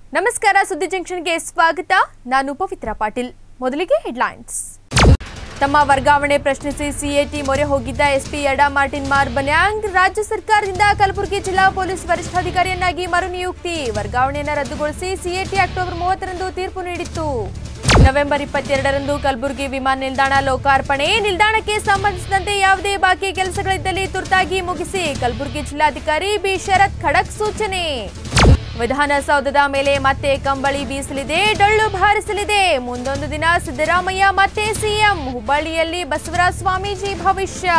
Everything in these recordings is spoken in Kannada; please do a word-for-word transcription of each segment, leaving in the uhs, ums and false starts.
ನಮಸ್ಕಾರ ಸುದ್ದಿ ಜಂಕ್ಷನ್ಗೆ ಸ್ವಾಗತ. ನಾನು ಪವಿತ್ರ ಪಾಟೀಲ್. ಮೊದಲಿಗೆ ಹೆಡ್ಲೈನ್ಸ್. ತಮ್ಮ ವರ್ಗಾವಣೆ ಪ್ರಶ್ನಿಸಿ ಸಿಎಟಿ ಮೊರೆ ಹೋಗಿದ್ದ ಎಸ್ಪಿ ಯಡಾ ಮಾರ್ಟಿನ್ ಮಾರ್ ಬನ್ಯಾಂಗ್ ರಾಜ್ಯ ಸರ್ಕಾರದಿಂದ ಕಲಬುರಗಿ ಜಿಲ್ಲಾ ಪೊಲೀಸ್ ವರಿಷ್ಠಾಧಿಕಾರಿಯನ್ನಾಗಿ ಮರುನಿಯುಕ್ತಿ. ವರ್ಗಾವಣೆಯನ್ನು ರದ್ದುಗೊಳಿಸಿ ಸಿಎಟಿ ಅಕ್ಟೋಬರ್ ಮೂವತ್ತರಂದು ತೀರ್ಪು ನೀಡಿತ್ತು. ನವೆಂಬರ್ ಇಪ್ಪತ್ತೆರಡರಂದು ಕಲಬುರಗಿ ವಿಮಾನ ನಿಲ್ದಾಣ ಲೋಕಾರ್ಪಣೆ. ನಿಲ್ದಾಣಕ್ಕೆ ಸಂಬಂಧಿಸಿದಂತೆ ಯಾವುದೇ ಬಾಕಿ ಕೆಲಸಗಳಿದ್ದಲ್ಲಿ ತುರ್ತಾಗಿ ಮುಗಿಸಿ ಕಲಬುರಗಿ ಜಿಲ್ಲಾಧಿಕಾರಿ ಬಿ ಶರತ್ ಖಡಕ್ ಸೂಚನೆ. ವಿಧಾನಸೌಧದ ಮೇಲೆ ಮತ್ತೆ ಕಂಬಳಿ ಬೀಸಲಿದೆ, ಡೊಳ್ಳು ಬಾರಿಸಲಿದೆ. ಮುಂದೊಂದು ದಿನ ಸಿದ್ದರಾಮಯ್ಯ ಮತ್ತೆ ಸಿಎಂ. ಹುಬ್ಬಳ್ಳಿಯಲ್ಲಿ ಬಸವರಾಜ ಸ್ವಾಮೀಜಿ ಭವಿಷ್ಯ.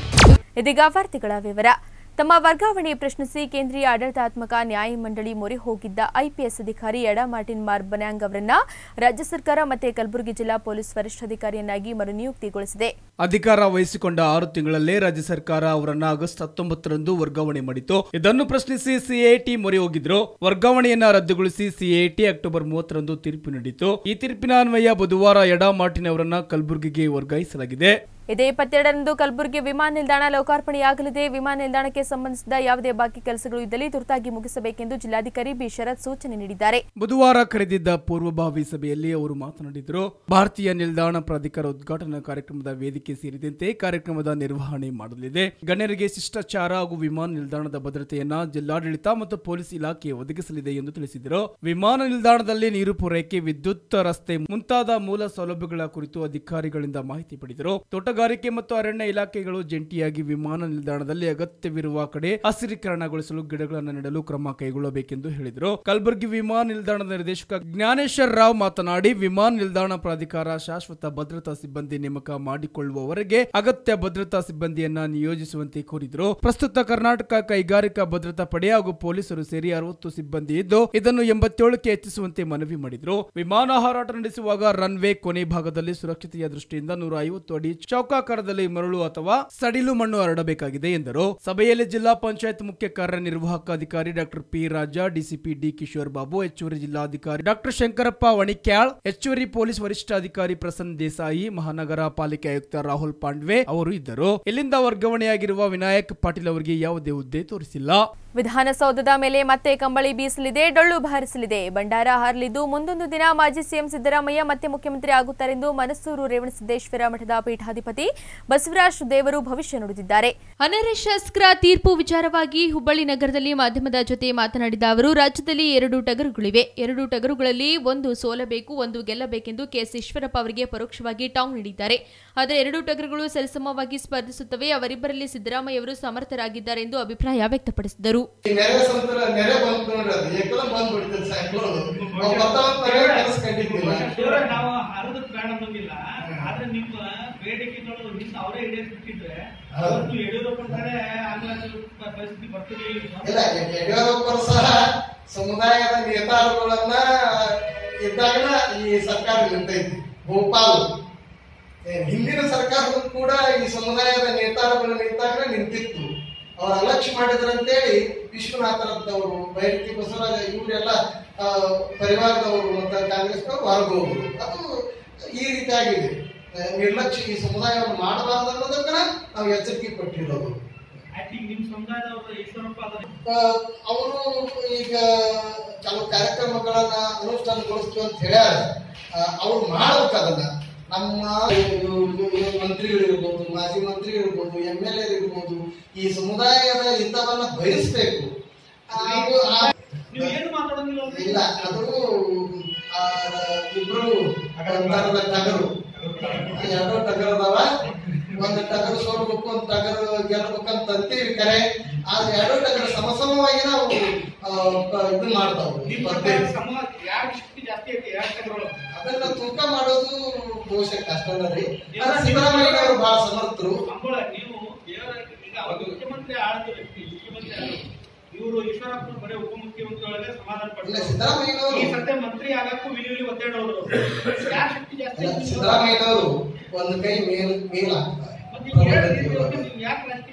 ಇದೀಗ ವಾರ್ತೆಗಳ ವಿವರ. ತಮ್ಮ ವರ್ಗಾವಣೆ ಪ್ರಶ್ನಿಸಿ ಕೇಂದ್ರೀಯ ಆಡಳಿತಾತ್ಮಕ ನ್ಯಾಯಮಂಡಳಿ ಮೊರೆ ಹೋಗಿದ್ದ ಐಪಿಎಸ್ ಅಧಿಕಾರಿ ಯಡಾ ಮಾರ್ಟಿನ್ ಮಾರ್ ಬನ್ಯಾಂಗ್ ಅವರನ್ನ ರಾಜ್ಯ ಸರ್ಕಾರ ಮತ್ತೆ ಕಲಬುರಗಿ ಜಿಲ್ಲಾ ಪೊಲೀಸ್ ವರಿಷ್ಠಾಧಿಕಾರಿಯನ್ನಾಗಿ ಮರುನಿಯುಕ್ತಿಗೊಳಿಸಿದೆ. ಅಧಿಕಾರ ವಹಿಸಿಕೊಂಡ ಆರು ತಿಂಗಳಲ್ಲೇ ರಾಜ್ಯ ಸರ್ಕಾರ ಅವರನ್ನ ಆಗಸ್ಟ್ ಹತ್ತೊಂಬತ್ತರಂದು ವರ್ಗಾವಣೆ ಮಾಡಿತು. ಇದನ್ನು ಪ್ರಶ್ನಿಸಿ ಸಿಎಟಿ ಮೊರೆ ಹೋಗಿದ್ರು. ವರ್ಗಾವಣೆಯನ್ನ ರದ್ದುಗೊಳಿಸಿ ಸಿಎಟಿ ಅಕ್ಟೋಬರ್ ಮೂವತ್ತರಂದು ತೀರ್ಪು ನೀಡಿತು. ಈ ತೀರ್ಪಿನ ಅನ್ವಯ ಬುಧವಾರ ಯಡಾ ಮಾರ್ಟಿನ್ ಅವರನ್ನ ಕಲಬುರಗಿಗೆ ವರ್ಗಾಯಿಸಲಾಗಿದೆ. ಇದೇ ಇಪ್ಪತ್ತೆರಡರಂದು ಕಲಬುರಗಿ ವಿಮಾನ ನಿಲ್ದಾಣ ಲೋಕಾರ್ಪಣೆಯಾಗಲಿದೆ. ವಿಮಾನ ನಿಲ್ದಾಣಕ್ಕೆ ಸಂಬಂಧಿಸಿದ ಯಾವುದೇ ಬಾಕಿ ಕೆಲಸಗಳು ಇದ್ದಲ್ಲಿ ತುರ್ತಾಗಿ ಮುಗಿಸಬೇಕೆಂದು ಜಿಲ್ಲಾಧಿಕಾರಿ ಬಿ ಶರತ್ ಸೂಚನೆ ನೀಡಿದ್ದಾರೆ. ಬುಧವಾರ ಕರೆದಿದ್ದ ಪೂರ್ವಭಾವಿ ಸಭೆಯಲ್ಲಿ ಅವರು ಮಾತನಾಡಿದರು. ಭಾರತೀಯ ನಿಲ್ದಾಣ ಪ್ರಾಧಿಕಾರ ಉದ್ಘಾಟನಾ ಕಾರ್ಯಕ್ರಮದ ವೇದಿಕೆ ಸೇರಿದಂತೆ ಕಾರ್ಯಕ್ರಮದ ನಿರ್ವಹಣೆ ಮಾಡಲಿದೆ. ಗಣ್ಯರಿಗೆ ಶಿಷ್ಟಾಚಾರ ಹಾಗೂ ವಿಮಾನ ನಿಲ್ದಾಣದ ಭದ್ರತೆಯನ್ನ ಜಿಲ್ಲಾಡಳಿತ ಮತ್ತು ಪೊಲೀಸ್ ಇಲಾಖೆ ಒದಗಿಸಲಿದೆ ಎಂದು ತಿಳಿಸಿದರು. ವಿಮಾನ ನಿಲ್ದಾಣದಲ್ಲಿ ನೀರು ಪೂರೈಕೆ, ವಿದ್ಯುತ್, ರಸ್ತೆ ಮುಂತಾದ ಮೂಲ ಸೌಲಭ್ಯಗಳ ಕುರಿತು ಅಧಿಕಾರಿಗಳಿಂದ ಮಾಹಿತಿ ಪಡೆದರು. ತೋಟಗಾರಿಕೆ ಮತ್ತು ಅರಣ್ಯ ಇಲಾಖೆಗಳು ಜಂಟಿಯಾಗಿ ವಿಮಾನ ನಿಲ್ದಾಣದಲ್ಲಿ ಅಗತ್ಯವಿರುವ ಕಡೆ ಹಸಿರೀಕರಣಗೊಳಿಸಲು ಗಿಡಗಳನ್ನು ನೆಡಲು ಕ್ರಮ ಕೈಗೊಳ್ಳಬೇಕೆಂದು ಹೇಳಿದರು. ಕಲಬುರಗಿ ವಿಮಾನ ನಿಲ್ದಾಣದ ನಿರ್ದೇಶಕ ಜ್ಞಾನೇಶ್ವರ್ ರಾವ್ ಮಾತನಾಡಿ, ವಿಮಾನ ನಿಲ್ದಾಣ ಪ್ರಾಧಿಕಾರ ಶಾಶ್ವತ ಭದ್ರತಾ ಸಿಬ್ಬಂದಿ ನೇಮಕ ಮಾಡಿಕೊಳ್ಳುವವರೆಗೆ ಅಗತ್ಯ ಭದ್ರತಾ ಸಿಬ್ಬಂದಿಯನ್ನ ನಿಯೋಜಿಸುವಂತೆ ಕೋರಿದರು. ಪ್ರಸ್ತುತ ಕರ್ನಾಟಕ ಕೈಗಾರಿಕಾ ಭದ್ರತಾ ಪಡೆ ಹಾಗೂ ಪೊಲೀಸರು ಸೇರಿ ಅರವತ್ತು ಸಿಬ್ಬಂದಿ ಇದ್ದು ಇದನ್ನು ಎಂಬತ್ತೇಳಕ್ಕೆ ಹೆಚ್ಚಿಸುವಂತೆ ಮನವಿ ಮಾಡಿದರು. ವಿಮಾನ ಹಾರಾಟ ನಡೆಸುವಾಗ ರನ್ವೇ ಕೊನೆ ಭಾಗದಲ್ಲಿ ಸುರಕ್ಷತೆಯ ದೃಷ್ಟಿಯಿಂದ ನೂರ ಐವತ್ತು ಅಡಿ ಚೌಕಾಕಾರದಲ್ಲಿ ಮರಳು ಅಥವಾ ಸಡಿಲು ಮಣ್ಣು ಹರಡಬೇಕಾಗಿದೆ ಎಂದರು. ಸಭೆಯಲ್ಲಿ ಜಿಲ್ಲಾ ಪಂಚಾಯತ್ ಮುಖ್ಯ ಕಾರ್ಯನಿರ್ವಾಹಕ ಅಧಿಕಾರಿ doctor P Raja, DCP D Kishore Babu, ಹೆಚ್ಚುವರಿ ಜಿಲ್ಲಾಧಿಕಾರಿ ಡಾಕ್ಟರ್ ಶಂಕರಪ್ಪ ವಣಿಕ್ಯಾಳ್, ಹೆಚ್ಚುವರಿ ಪೊಲೀಸ್ ವರಿಷ್ಠಾಧಿಕಾರಿ ಪ್ರಸನ್ನ ದೇಸಾಯಿ, ಮಹಾನಗರ ಪಾಲಿಕೆ ಆಯುಕ್ತ ರಾಹುಲ್ ಪಾಂಡ್ವೆ ಅವರು ಇದ್ದರು. ಇಲ್ಲಿಂದ ವರ್ಗಾವಣೆಯಾಗಿರುವ ವಿನಾಯಕ್ ಪಾಟೀಲ್ ಅವರಿಗೆ ಯಾವುದೇ ಹುದ್ದೆ ತೋರಿಸಿಲ್ಲ. ವಿಧಾನಸೌಧದ ಮೇಲೆ ಮತ್ತೆ ಕಂಬಳಿ ಬೀಸಲಿದೆ, ಡೊಳ್ಳು ಬಾರಿಸಲಿದೆ, ಭಂಡಾರ ಹಾರಲಿದ್ದು ಮುಂದೊಂದು ದಿನ ಮಾಜಿ ಸಿಎಂ ಸಿದ್ದರಾಮಯ್ಯ ಮತ್ತೆ ಮುಖ್ಯಮಂತ್ರಿ ಆಗುತ್ತಾರೆಂದು ಮನಸೂರು ರೇವಣಸಿದ್ದೇಶ್ವರ ಮಠದ ಪೀಠಾಧಿಪತಿ ಬಸವರಾಜ ದೇವರು ಭವಿಷ್ಯ ನುಡಿದಿದ್ದಾರೆ. ಅನರ್ಹ ಶಾಸಕರ ತೀರ್ಪು ವಿಚಾರವಾಗಿ ಹುಬ್ಬಳ್ಳಿ ನಗರದಲ್ಲಿ ಮಾಧ್ಯಮದ ಜೊತೆ ಮಾತನಾಡಿದ ಅವರು, ರಾಜ್ಯದಲ್ಲಿ ಎರಡು ಟಗರುಗಳಿವೆ. ಎರಡು ಟಗರುಗಳಲ್ಲಿ ಒಂದು ಸೋಲಬೇಕು, ಒಂದು ಗೆಲ್ಲಬೇಕೆಂದು ಕೆಎಸ್ ಈಶ್ವರಪ್ಪ ಅವರಿಗೆ ಪರೋಕ್ಷವಾಗಿ ಟಾಂಗ್ ನೀಡಿದ್ದಾರೆ. ಆದರೆ ಎರಡು ಟಗರುಗಳು ಸರಿಸಮವಾಗಿ ಸ್ಪರ್ಧಿಸುತ್ತವೆ. ಅವರಿಬ್ಬರಲ್ಲಿ ಸಿದ್ದರಾಮಯ್ಯ ಅವರು ಸಮರ್ಥರಾಗಿದ್ದಾರೆ ಎಂದು ಅಭಿಪ್ರಾಯ ವ್ಯಕ್ತಪಡಿಸಿದರು. ಯಡಿಯೂರಪ್ಪ ಸಹ ಸಮುದಾಯದ ನೇತಾರಗಳನ್ನ ಇದ್ದಾಗ ಈ ಸರ್ಕಾರ ನಿಂತೈತಿ. ಭೋಪಾಲ್ ಹಿಂದಿನ ಸರ್ಕಾರಕ್ಕೂ ಕೂಡ ಈ ಸಮುದಾಯದ ನೇತಾರಗಳು ನಿಂತಾಗ ನಿಂತಿತ್ತು. ಅವ್ರ ಅಲಕ್ಷ್ಯ ಮಾಡಿದ್ರಂತೇಳಿ ವಿಶ್ವನಾಥರದ್ದವರು, ಬೈರತಿ ಬಸವರಾಜ ಇವರೆಲ್ಲ ಪರಿವಾರದವರು ಮತ್ತು ಕಾಂಗ್ರೆಸ್ನವರು ಹೊರಗೆ ಹೋಗುದು. ಅದು ಈ ರೀತಿಯಾಗಿದೆ. ನಿರ್ಲಕ್ಷ್ಯ ಈ ಸಮುದಾಯವನ್ನು ಮಾಡಬಾರ್ದು ಅನ್ನೋದಕ್ಕ ನಾವು ಎಚ್ಚರಿಕೆ ಕೊಟ್ಟಿರೋದು. ಅವರು ಈಗ ಕೆಲವು ಕಾರ್ಯಕ್ರಮಗಳನ್ನ ಅನುಷ್ಠಾನಗೊಳಿಸ್ತೀವಿ ಅಂತ ಹೇಳ್ಯಾರ. ಅವ್ರು ಮಾಡ್ಬೇಕದನ್ನ. ನಮ್ಮ ಮಂತ್ರಿಗಳಿರ್ಬೋದು, ಮಾಜಿ ಮಂತ್ರಿಗಳಿರ್ಬೋದು, ಎಂ ಎಲ್ ಎ ಇರ್ಬೋದು, ಈ ಸಮುದಾಯದ ಹಿತವನ್ನ ಬಯಸ್ಬೇಕು. ಇಲ್ಲ, ಅದು ಇಬ್ರು ಟಗರು, ಎರಡು ಟಗರು ಅದಾವ. ಒಂದು ಟಗರು ಸೋಲ್ಬೇಕು, ಒಂದು ಟಗರು ಗೆಲ್ಲಬೇಕಂತ ಅಂತೀವಿ ಕರೆ. ಆದ್ರೆ ಎರಡು ಟಗರು ಸಮಸಮವಾಗಿ ನಾವು ಇದು ಮಾಡ್ತಾವ. ಅದನ್ನ ತೂಕ ಮಾಡೋದು ಬಹುಶಃ ಕಷ್ಟ ರೀ. ಸಿದ್ದರಾಮಯ್ಯ ಅವರು ಬಹಳ ಸಮರ್ಥರು. ಇವರು ಈಶ್ವರಪ್ಪ ಬರೀ ಉಪಮುಖ್ಯಮಂತ್ರಿಗಳಿಗೆ ಸಮಾಧಾನ ಪಡ್ತಾರೆ. ಸಿದ್ದರಾಮಯ್ಯನವರು ಈ ಸದ್ಯ ಮಂತ್ರಿ ಆಗಕ್ಕೂ ವಿಲಿ ಒತ್ತಾಡೋರು. ಯಾರು ಶಕ್ತಿ ಜಾಸ್ತಿ? ಸಿದ್ದರಾಮಯ್ಯನವರು ಒಂದು ಕೈ ಮೇಲ್ ಮೇಲ್ ಹಾಕ್ತಾರೆ. ಯಾಕೆ ರಾಜಕೀಯ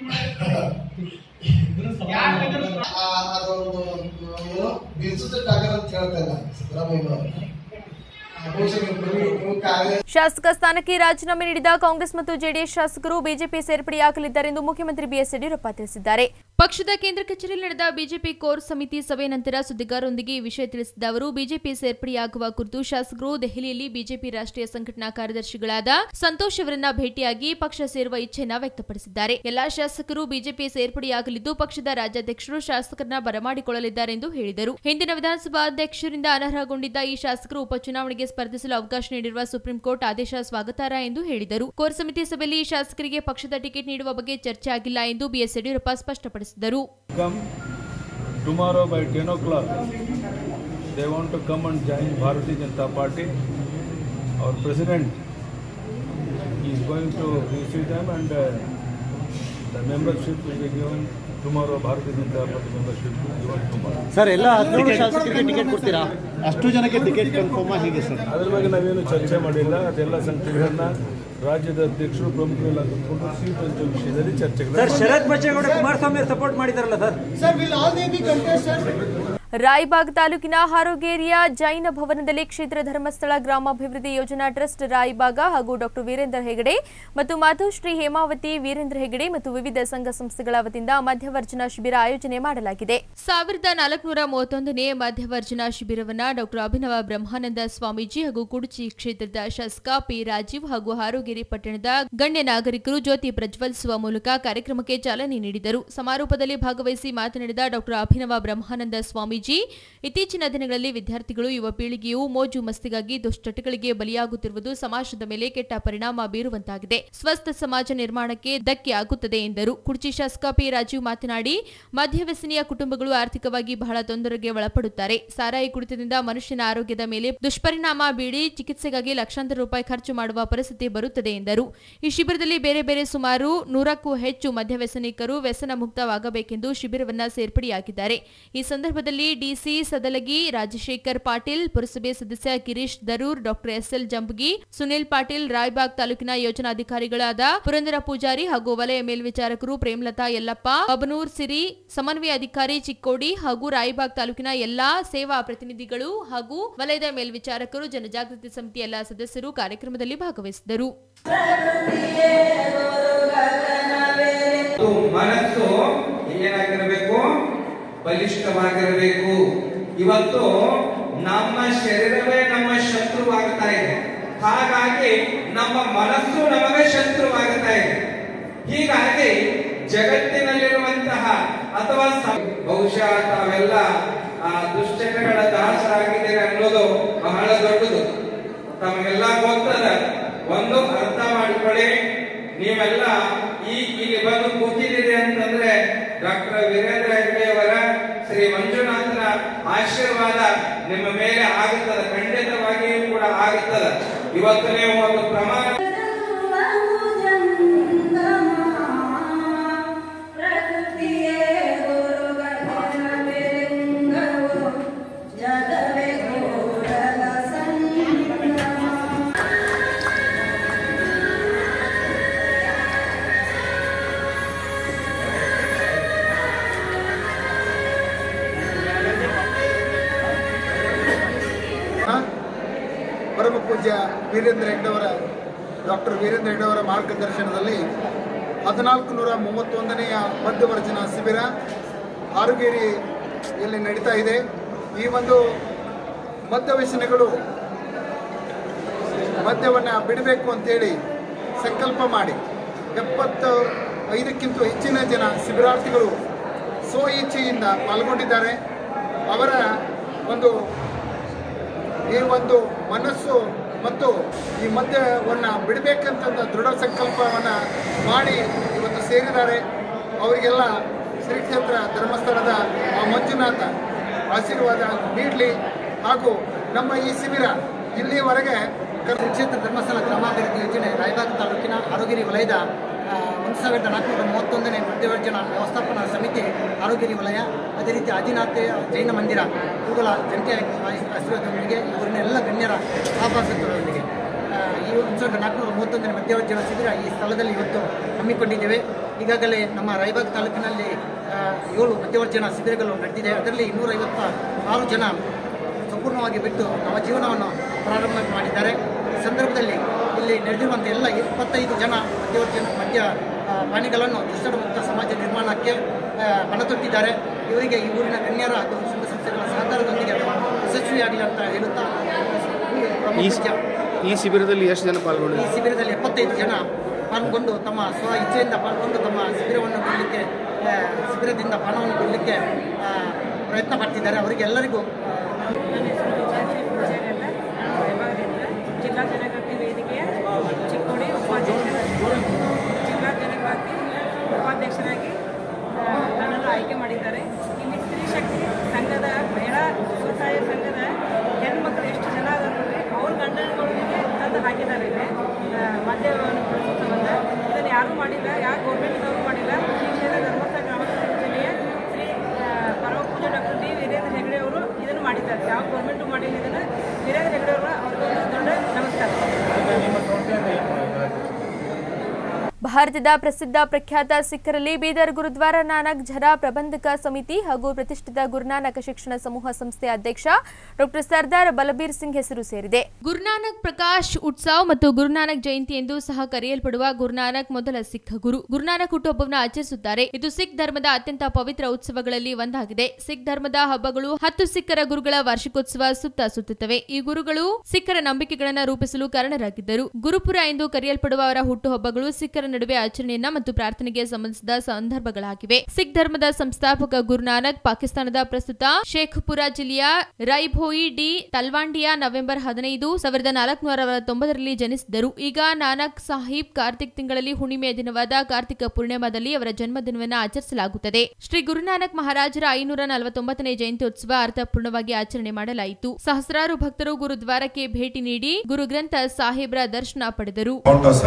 ಅದೊಂದು ಏನು ಬಿಸುದ ಟಗರ್ ಅಂತ ಹೇಳ್ತೇನೆ ಸಿದ್ದರಾಮಯ್ಯನವರು. ಶಾಸಕ ಸ್ಥಾನಕ್ಕೆ ರಾಜೀನಾಮೆ ನೀಡಿದ ಕಾಂಗ್ರೆಸ್ ಮತ್ತು ಜೆಡಿಎಸ್ ಶಾಸಕರು ಬಿಜೆಪಿ ಸೇರ್ಪಡೆಯಾಗಲಿದ್ದಾರೆ ಎಂದು ಮುಖ್ಯಮಂತ್ರಿ ಬಿಎಸ್ ಯಡಿಯೂರಪ್ಪ ತಿಳಿಸಿದ್ದಾರೆ. ಪಕ್ಷದ ಕೇಂದ್ರ ಕಚೇರಿಯಲ್ಲಿ ನಡೆದ ಬಿಜೆಪಿ ಕೋರ್ ಸಮಿತಿ ಸಭೆ ನಂತರ ಸುದ್ದಿಗಾರರೊಂದಿಗೆ ಈ ವಿಷಯ ತಿಳಿಸಿದ ಅವರು, ಬಿಜೆಪಿ ಸೇರ್ಪಡೆಯಾಗುವ ಕುರಿತು ಶಾಸಕರು ದೆಹಲಿಯಲ್ಲಿ ಬಿಜೆಪಿ ರಾಷ್ಟ್ರೀಯ ಸಂಘಟನಾ ಕಾರ್ಯದರ್ಶಿಗಳಾದ ಸಂತೋಷ್ ಅವರನ್ನ ಭೇಟಿಯಾಗಿ ಪಕ್ಷ ಸೇರುವ ಇಚ್ಛೆಯನ್ನು ವ್ಯಕ್ತಪಡಿಸಿದ್ದಾರೆ. ಎಲ್ಲಾ ಶಾಸಕರು ಬಿಜೆಪಿ ಸೇರ್ಪಡೆಯಾಗಲಿದ್ದು ಪಕ್ಷದ ರಾಜ್ಯಾಧ್ಯಕ್ಷರು ಶಾಸಕರನ್ನ ಬರಮಾಡಿಕೊಳ್ಳಲಿದ್ದಾರೆ ಎಂದು ಹೇಳಿದರು. ಹಿಂದಿನ ವಿಧಾನಸಭಾಧ್ಯಕ್ಷರಿಂದ ಅನರ್ಹಗೊಂಡಿದ್ದ ಈ ಶಾಸಕರು ಉಪಚುನಾವಣೆಗೆ ಸ್ಪರ್ಧಿಸಲು ಅವಕಾಶ ನೀಡಿರುವ ಸುಪ್ರೀಂ ಕೋರ್ಟ್ ಆದೇಶ ಸ್ವಾಗತಾರ್ಹ ಎಂದು ಹೇಳಿದರು. ಕೋರ್ ಸಮಿತಿ ಸಭೆಯಲ್ಲಿ ಈ ಶಾಸಕರಿಗೆ ಪಕ್ಷದ ಟಿಕೆಟ್ ನೀಡುವ ಬಗ್ಗೆ ಚರ್ಚೆ ಆಗಿಲ್ಲ ಎಂದು ಬಿಎಸ್ ಯಡಿಯೂರಪ್ಪ ಸ್ಪಷ್ಟಪಡಿಸಿದರು. Tomorrow by ten o'clock, they want to come and join Bharatiya Janata Party. Our president is going to receive them and uh, the membership will be given tomorrow. Bharatiya Janata Party membership will be given tomorrow. Sir, ಎಲ್ಲ ಹದಿನೇಳು ಶಾಸಕರಿಗೆ ಟಿಕೆಟ್ ಕೊಡ್ತೀರಾ? ಅಷ್ಟು ಜನಕ್ಕೆ ಟಿಕೆಟ್ ಕನ್ಫರ್ಮ್ ಆಗಿದೆ ಸರ್. ಅದರ ಬಗ್ಗೆ ನಾವೇನು ಚರ್ಚೆ ಮಾಡಿಲ್ಲ. ಅದೆಲ್ಲ ಸಂಗತಿಗಳನ್ನ ರಾಜ್ಯದ ಅಧ್ಯಕ್ಷರು ಪ್ರಮುಖರೆಲ್ಲ ಕೂತ್ಕೊಂಡು ಸೀಟ್ ಹಂಚೋ ವಿಷಯದಲ್ಲಿ ಚರ್ಚೆಗಳು. ಸರ್, ಶರತ್ ಬಚ್ಚೇಗೌಡ ಕುಮಾರಸ್ವಾಮಿ ಸಪೋರ್ಟ್ ಮಾಡಿದಾರಲ್ಲ sir? Sir, will all they be contested? Raybag ತಾಲೂಕಿನ ಹಾರೋಗೇರಿಯ ಜೈನ ಭವನದಲ್ಲಿ ಕ್ಷೇತ್ರ ಧರ್ಮಸ್ಥಳ ಗ್ರಾಮಾಭಿವೃದ್ಧಿ ಯೋಜನಾ ಟ್ರಸ್ಟ್ ರಾಯಬಾಗ ಹಾಗೂ ಡಾಕ್ಟರ್ ವೀರೇಂದ್ರ ಹೆಗಡೆ ಮತ್ತು ಮಾತುಶ್ರೀ ಹೇಮಾವತಿ ವೀರೇಂದ್ರ ಹೆಗಡೆ ಮತ್ತು ವಿವಿಧ ಸಂಘ ಸಂಸ್ಥೆಗಳ ವತಿಯಿಂದ ಮಧ್ಯವರ್ಜನ ಶಿಬಿರ ಆಯೋಜನೆ ಮಾಡಲಾಗಿದೆ. ಸಾವಿರದ ನಾಲ್ಕುನೂರ ಮೂವತ್ತೊಂದನೇ ಮಧ್ಯವರ್ಜನ ಶಿಬಿರವನ್ನು ಡಾಕ್ಟರ್ ಅಭಿನವ ಬ್ರಹ್ಮಾನಂದ ಸ್ವಾಮೀಜಿ ಹಾಗೂ ಕುಡಚಿ ಕ್ಷೇತ್ರದ ಶಾಸಕ ಪಿ ರಾಜೀವ್ ಹಾಗೂ ಹಾರೋಗೇರಿ ಪಟ್ಟಣದ ಗಣ್ಯ ನಾಗರಿಕರು ಜ್ಯೋತಿ ಪ್ರಜ್ವಲಿಸುವ ಮೂಲಕ ಕಾರ್ಯಕ್ರಮಕ್ಕೆ ಚಾಲನೆ ನೀಡಿದರು. ಸಮಾರೋಪದಲ್ಲಿ ಭಾಗವಹಿಸಿ ಮಾತನಾಡಿದ ಡಾಕ್ಟರ್ ಅಭಿನವ ಬ್ರಹ್ಮಾನಂದ ಸ್ವಾಮೀಜಿ, ಇತ್ತೀಚಿನ ದಿನಗಳಲ್ಲಿ ವಿದ್ಯಾರ್ಥಿಗಳು ಯುವ ಪೀಳಿಗೆಯು ಮೋಜು ಮಸ್ತಿಗಾಗಿ ದುಶ್ಚಟಗಳಿಗೆ ಬಲಿಯಾಗುತ್ತಿರುವುದು ಸಮಾಜದ ಮೇಲೆ ಕೆಟ್ಟ ಪರಿಣಾಮ ಬೀರುವಂತಾಗಿದೆ. ಸ್ವಸ್ಥ ಸಮಾಜ ನಿರ್ಮಾಣಕ್ಕೆ ಧಕ್ಕೆ ಆಗುತ್ತದೆ ಎಂದರು. ಕುಡಚಿ ಶಾಸಕ ಪಿ ರಾಜೀವ್ ಮಾತನಾಡಿ, ಮದ್ಯವ್ಯಸನಿಯ ಕುಟುಂಬಗಳು ಆರ್ಥಿಕವಾಗಿ ಬಹಳ ತೊಂದರೆಗೆ ಒಳಪಡುತ್ತಾರೆ. ಸಾರಾಯಿ ಕುಡಿತದಿಂದ ಮನುಷ್ಯನ ಆರೋಗ್ಯದ ಮೇಲೆ ದುಷ್ಪರಿಣಾಮ ಬೀಳಿ ಚಿಕಿತ್ಸೆಗಾಗಿ ಲಕ್ಷಾಂತರ ರೂಪಾಯಿ ಖರ್ಚು ಮಾಡುವ ಪರಿಸ್ಥಿತಿ ಬರುತ್ತದೆ ಎಂದರು. ಈ ಶಿಬಿರದಲ್ಲಿ ಬೇರೆ ಬೇರೆ ಸುಮಾರು ನೂರಕ್ಕೂ ಹೆಚ್ಚು ಮದ್ಯವ್ಯಸನಿಕರು ವ್ಯಸನ ಮುಕ್ತವಾಗಬೇಕೆಂದು ಶಿಬಿರವನ್ನ ಸೇರ್ಪಡೆಯಾಗಿದ್ದಾರೆ. ಈ ಸಂದರ್ಭದಲ್ಲಿ ಡಿಸಿ ಸದಲಗಿ, ರಾಜಶೇಖರ್ ಪಾಟೀಲ್, ಪುರಸಭೆ ಸದಸ್ಯ ಗಿರೀಶ್ ದರೂರ್, ಡಾಕ್ಟರ್ ಎಸ್ಎಲ್ ಜಂಬಗಿ, ಸುನಿಲ್ ಪಾಟೀಲ್, ರಾಯಬಾಗ್ ತಾಲೂಕಿನ ಯೋಜನಾಧಿಕಾರಿಗಳಾದ ಪುರಂದರ ಪೂಜಾರಿ ಹಾಗೂ ವಲಯ ಮೇಲ್ವಿಚಾರಕರು ಪ್ರೇಮಲತಾ ಯಲ್ಲಪ್ಪ, ಬಬನೂರ್ ಸಿರಿ, ಸಮನ್ವಯ ಅಧಿಕಾರಿ ಚಿಕ್ಕೋಡಿ ಹಾಗೂ ರಾಯಬಾಗ್ ತಾಲೂಕಿನ ಎಲ್ಲಾ ಸೇವಾ ಪ್ರತಿನಿಧಿಗಳು ಹಾಗೂ ವಲಯದ ಮೇಲ್ವಿಚಾರಕರು, ಜನಜಾಗೃತಿ ಸಮಿತಿ ಎಲ್ಲಾ ಸದಸ್ಯರು ಕಾರ್ಯಕ್ರಮದಲ್ಲಿ ಭಾಗವಹಿಸಿದರು. ಮನಸ್ಸು ಏನಾಗಿರಬೇಕು? ಬಲಿಷ್ಠವಾಗಿರಬೇಕು. ಇವತ್ತು ನಮ್ಮ ಶರೀರವೇ ನಮ್ಮ ಶತ್ರುವಾಗ್ತಾ ಇದೆ. ಹಾಗಾಗಿ ನಮ್ಮ ಮನಸ್ಸು ನಮಗೆ ಶತ್ರುವಾಗ್ತಾ ಇದೆ. ಹೀಗಾಗಿ ಜಗತ್ತಿನಲ್ಲಿರುವಂತಹ ಅಥವಾ ಬಹುಶಃ ತಾವೆಲ್ಲ ಆ ದುಶ್ಚಟಗಳ ದಾಸರಾಗಿದ್ದೀರಿ ಅನ್ನೋದು ಬಹಳ ದೊಡ್ಡದು. ತಮಗೆಲ್ಲ ಗೊತ್ತದ. ಒಂದು ಅರ್ಥ ಮಾಡಿಕೊಳ್ಳಿ, ನೀವೆಲ್ಲ ಈ ಇಲ್ಲಿ ಬಂದು ಕೂತಿದ್ದೀರಿ ಅಂತಂದ್ರೆ ಡಾಕ್ಟರ್ ವೀರೇಂದ್ರ ಹೆಗಡೆಯವರ, ಶ್ರೀ ಮಂಜುನಾಥನ ಆಶೀರ್ವಾದ ನಿಮ್ಮ ಮೇಲೆ ಆಗುತ್ತದೆ. ಖಂಡಿತವಾಗಿಯೂ ಕೂಡ ಆಗುತ್ತದೆ. ಇವತ್ತು ನೀವು ಒಂದು ಪ್ರಮಾಣ ಪರಮ ಪೂಜ್ಯ ವೀರೇಂದ್ರ ಹೆಗ್ಡೆಯವರ ಡಾಕ್ಟರ್ ವೀರೇಂದ್ರ ಹೆಗ್ಡೆಯವರ ಮಾರ್ಗದರ್ಶನದಲ್ಲಿ ಹದಿನಾಲ್ಕು ನೂರ ಮೂವತ್ತೊಂದನೆಯ ಮಧ್ಯವರ್ಜನ ಶಿಬಿರ ಹಾರೋಗೇರಿಯಲ್ಲಿ ನಡೀತಾ ಇದೆ. ಈ ಒಂದು ಮದ್ಯವ್ಯಸನಿಗಳು ಮದ್ಯವನ್ನು ಬಿಡಬೇಕು ಅಂತೇಳಿ ಸಂಕಲ್ಪ ಮಾಡಿ ಎಪ್ಪತ್ತು ಐದಕ್ಕಿಂತ ಹೆಚ್ಚಿನ ಜನ ಶಿಬಿರಾರ್ಥಿಗಳು ಸ್ವ ಇಚ್ಛೆಯಿಂದ ಪಾಲ್ಗೊಂಡಿದ್ದಾರೆ. ಅವರ ಒಂದು ಈ ಒಂದು ಮನಸ್ಸು ಮತ್ತು ಈ ಮದ್ಯವನ್ನು ಬಿಡಬೇಕಂತ ದೃಢ ಸಂಕಲ್ಪವನ್ನು ಮಾಡಿ ಇವತ್ತು ಸೇರಿದ್ದಾರೆ. ಅವರಿಗೆಲ್ಲ ಶ್ರೀಕ್ಷೇತ್ರ ಧರ್ಮಸ್ಥಳದ ಆ ಮಂಜುನಾಥ ಆಶೀರ್ವಾದ ನೀಡಲಿ. ಹಾಗೂ ನಮ್ಮ ಈ ಶಿಬಿರ ಇಲ್ಲಿಯವರೆಗೆ ಶ್ರೀಕ್ಷೇತ್ರ ಧರ್ಮಸ್ಥಳ ಗ್ರಾಮಾಭಿವೃದ್ಧಿ ಯೋಜನೆ ರಾಯಬಾಗ ತಾಲೂಕಿನ ಹಾರೋಗೇರಿ ವಲಯದ ಒಂದು ಸಾವಿರದ ನಾಲ್ಕುನೂರ ಮೂವತ್ತೊಂದನೇ ಮಧ್ಯವರ್ಜನ ವ್ಯವಸ್ಥಾಪನಾ ಸಮಿತಿ ಹಾರೋಗೇರಿ ವಲಯ, ಅದೇ ರೀತಿ ಆದಿನಾಥ ಜೈನ ಮಂದಿರ ಇವುಗಳ ಜಂಟಿ ಆಶೀರ್ವಾದದೊಂದಿಗೆ ಇವರಿನ ಎಲ್ಲ ಗಣ್ಯರ ಸಹಭಾಗಿತ್ವದೊಂದಿಗೆ ಈ ಒಂದು ಸಾವಿರದ ನಾಲ್ಕುನೂರ ಮೂವತ್ತೊಂದನೇ ಮಧ್ಯವರ್ಜನ ಶಿಬಿರ ಈ ಸ್ಥಳದಲ್ಲಿ ಇವತ್ತು ಹಮ್ಮಿಕೊಂಡಿದ್ದೇವೆ. ಈಗಾಗಲೇ ನಮ್ಮ ರಾಯಬಾಗ ತಾಲೂಕಿನಲ್ಲಿ ಏಳು ಮಧ್ಯವರ್ಜನ ಶಿಬಿರಗಳು ನಡೆದಿದೆ. ಅದರಲ್ಲಿ ಇನ್ನೂರೈವತ್ತ ಆರು ಜನ ಸಂಪೂರ್ಣವಾಗಿ ಬಿಟ್ಟು ನಮ್ಮ ಜೀವನವನ್ನು ಪ್ರಾರಂಭ ಮಾಡಿದ್ದಾರೆ. ಈ ಸಂದರ್ಭದಲ್ಲಿ ಇಲ್ಲಿ ನಡೆದಿರುವಂಥ ಎಲ್ಲ ಇಪ್ಪತ್ತೈದು ಜನ ಮಧ್ಯವರ್ತಿ ಮದ್ಯ ಪಾನಿಗಳನ್ನು ದುಷ್ಟಮುಕ್ತ ಸಮಾಜ ನಿರ್ಮಾಣಕ್ಕೆ ಪಣ ತೊಟ್ಟಿದ್ದಾರೆ. ಇವರಿಗೆ ಈ ಊರಿನ ಗಣ್ಯರ ಹಾಗೂ ಸಂಘ ಸಂಸ್ಥೆಗಳ ಸಹಕಾರದೊಂದಿಗೆ ಯಶಸ್ವಿಯಾಗಲಿ ಅಂತ ಹೇಳುತ್ತಾ ಈ ಶಿಬಿರದಲ್ಲಿ ಎಷ್ಟು ಜನ ಪಾಲ್ಗೊಂಡು ಈ ಶಿಬಿರದಲ್ಲಿ ಎಪ್ಪತ್ತೈದು ಜನ ಪಾಲ್ಗೊಂಡು ತಮ್ಮ ಸ್ವ ಇಚ್ಛೆಯಿಂದ ಪಾಲ್ಗೊಂಡು ತಮ್ಮ ಶಿಬಿರವನ್ನು ಬಿಡಲಿಕ್ಕೆ ಶಿಬಿರದಿಂದ ಪಾನವನ್ನು ಬಿಡಲಿಕ್ಕೆ ಪ್ರಯತ್ನ ಪಡ್ತಿದ್ದಾರೆ. ಅವರಿಗೆಲ್ಲರಿಗೂ ಜಿಲ್ಲಾ ಜನಗಣತಿ ವೇದಿಕೆಯ ಚಿಕ್ಕೋಡಿ ಉಪಾಧ್ಯಕ್ಷ ಜಿಲ್ಲಾ ಜನಗಣತಿ ಉಪಾಧ್ಯಕ್ಷರಾಗಿ ನನ್ನನ್ನು ಆಯ್ಕೆ ಮಾಡಿದ್ದಾರೆ. ಇಲ್ಲಿ ಸ್ತ್ರೀ ಶಕ್ತಿ ಸಂಘದ ಮಹಿಳಾ ಸ್ವಸಹಾಯ ಸಂಘದ ಹೆಣ್ಮಕ್ಳು ಎಷ್ಟು ಜನ ಅದರಲ್ಲಿ ಅವ್ರ ಗಂಡಗಳಿಗೆ ತಂದು ಹಾಕಿದ್ದಾರೆ. ಇಲ್ಲಿ ಮದ್ಯವನ್ನು ಕೊಡಿಸೋ ಸಂಬಂಧ ಇದನ್ನು ಯಾರೂ ಮಾಡಿಲ್ಲ, ಯಾವ ಗೌರ್ಮೆಂಟ್ದವರು ಮಾಡಿಲ್ಲ. ಶ್ರೀ ಕ್ಷೇತ್ರ ಧರ್ಮಸ್ಥಳ ಗ್ರಾಮಾಂತರ ಜಿಲ್ಲೆಯ ಶ್ರೀ ಪರಮ ಪೂಜ್ಯ ಡಾಕ್ಟರ್ ಡಿ ವೀರೇಂದ್ರ ಹೆಗಡೆ ಅವರು ಇದನ್ನು ಮಾಡಿದ್ದಾರೆ. ಯಾವ ಗೌರ್ಮೆಂಟು ಮಾಡಿಲ್ಲ. ಇದನ್ನು ವೀರೇಂದ್ರ ಹೆಗಡೆ ಅವರು ಅವ್ರಿಗೊಂದು ದೊಡ್ಡ ನಮಸ್ಕಾರ. ಭಾರತದ ಪ್ರಸಿದ್ಧ ಪ್ರಖ್ಯಾತ ಸಿಖ್ಖರಲ್ಲಿ ಬೀದರ್ ಗುರುದ್ವಾರ ನಾನಕ್ ಝರಾ ಪ್ರಬಂಧಕ ಸಮಿತಿ ಹಾಗೂ ಪ್ರತಿಷ್ಠಿತ ಗುರುನಾನಕ್ ಶಿಕ್ಷಣ ಸಮೂಹ ಸಂಸ್ಥೆ ಅಧ್ಯಕ್ಷ ಡಾಕ್ಟರ್ ಸರ್ದಾರ್ ಬಲಬೀರ್ ಸಿಂಗ್ ಹೆಸರು ಸೇರಿದೆ. ಗುರುನಾನಕ್ ಪ್ರಕಾಶ್ ಉತ್ಸವ್ ಮತ್ತು ಗುರುನಾನಕ್ ಜಯಂತಿ ಎಂದು ಸಹ ಕರೆಯಲ್ಪಡುವ ಗುರುನಾನಕ್ ಮೊದಲ ಸಿಖ್ ಗುರು. ಗುರುನಾನಕ್ ಹುಟ್ಟುಹಬ್ಬವನ್ನು ಆಚರಿಸುತ್ತಾರೆ. ಇದು ಸಿಖ್ ಧರ್ಮದ ಅತ್ಯಂತ ಪವಿತ್ರ ಉತ್ಸವಗಳಲ್ಲಿ ಒಂದಾಗಿದೆ. ಸಿಖ್ ಧರ್ಮದ ಹಬ್ಬಗಳು ಹತ್ತು ಸಿಖ್ಖರ ಗುರುಗಳ ವಾರ್ಷಿಕೋತ್ಸವ ಸುತ್ತ ಸುತ್ತುತ್ತವೆ. ಈ ಗುರುಗಳು ಸಿಖ್ಖರ ನಂಬಿಕೆಗಳನ್ನು ರೂಪಿಸಲು ಕಾರಣರಾಗಿದ್ದರು. ಗುರುಪುರ ಎಂದು ಕರೆಯಲ್ಪಡುವ ಅವರ ಹುಟ್ಟುಹಬ್ಬಗಳು ಸಿಖ್ಖರ ನಡುವೆ ಆಚರಣೆಯನ್ನ ಮತ್ತು ಪ್ರಾರ್ಥನೆಗೆ ಸಂಬಂಧಿಸಿದ ಸಂದರ್ಭಗಳಾಗಿವೆ. ಸಿಖ್ ಧರ್ಮದ ಸಂಸ್ಥಾಪಕ ಗುರುನಾನಕ್ ಪಾಕಿಸ್ತಾನದ ಪ್ರಸ್ತುತ ಶೇಖ್ಪುರ ಜಿಲ್ಲೆಯ ರೈಭೋಯಿ ಡಿ ತಲ್ವಾಂಡಿಯಾ ನವೆಂಬರ್ ಹದಿನೈದು ಸಾವಿರದ ನಾಲ್ಕುನೂರ ತೊಂಬತ್ತರಲ್ಲಿ ಜನಿಸಿದರು. ಈಗ ನಾನಕ್ ಸಾಹಿಬ್ ಕಾರ್ತಿಕ್ ತಿಂಗಳಲ್ಲಿ ಹುಣ್ಣಿಮೆಯ ದಿನವಾದ ಕಾರ್ತಿಕ ಪೂರ್ಣಿಮಾದಲ್ಲಿ ಅವರ ಜನ್ಮದಿನವನ್ನು ಆಚರಿಸಲಾಗುತ್ತದೆ. ಶ್ರೀ ಗುರುನಾನಕ್ ಮಹಾರಾಜರ ಐನೂರ ನಲವತ್ತೊಂಬತ್ತನೇ ಜಯಂತ್ಯೋತ್ಸವ ಅರ್ಥಪೂರ್ಣವಾಗಿ ಆಚರಣೆ ಮಾಡಲಾಯಿತು. ಸಹಸ್ರಾರು ಭಕ್ತರು ಗುರುದ್ವಾರಕ್ಕೆ ಭೇಟಿ ನೀಡಿ ಗುರುಗ್ರಂಥ ಸಾಹಿಬ್ರ ದರ್ಶನ ಪಡೆದರು.